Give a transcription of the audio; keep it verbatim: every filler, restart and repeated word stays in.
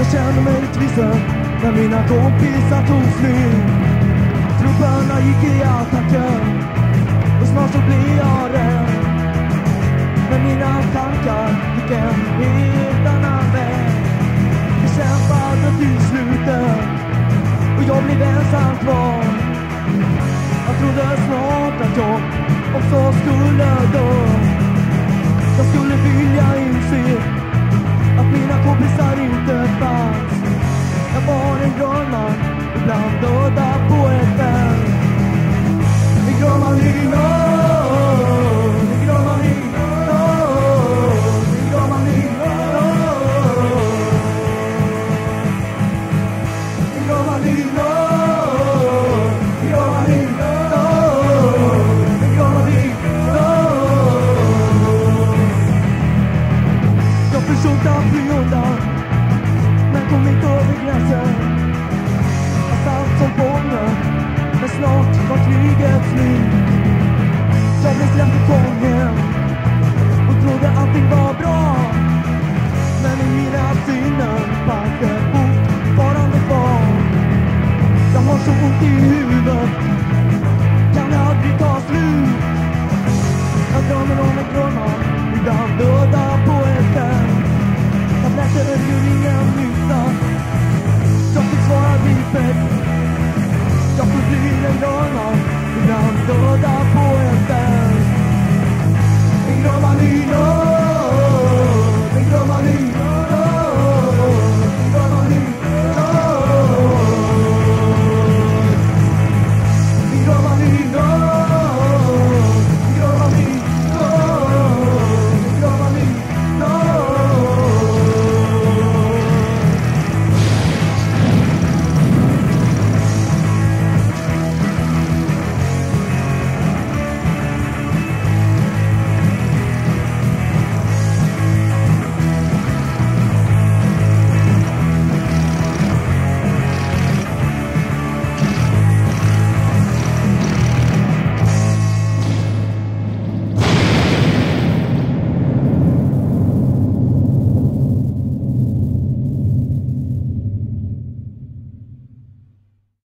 Jag kände mig tvisten när mina kompisar tog slut. Trupperna gick i attacken och snart så blir jag rädd. Men mina tankar gick en helt annan väg. Vi kämpade till slutet och jag blev ensam kvar. Jag trodde snart att jag också skulle dö. Jag skulle vilja inse att mina kompisar inte fanns. Jag var en grönman, ibland döda på ett fält. En grönman i mörk.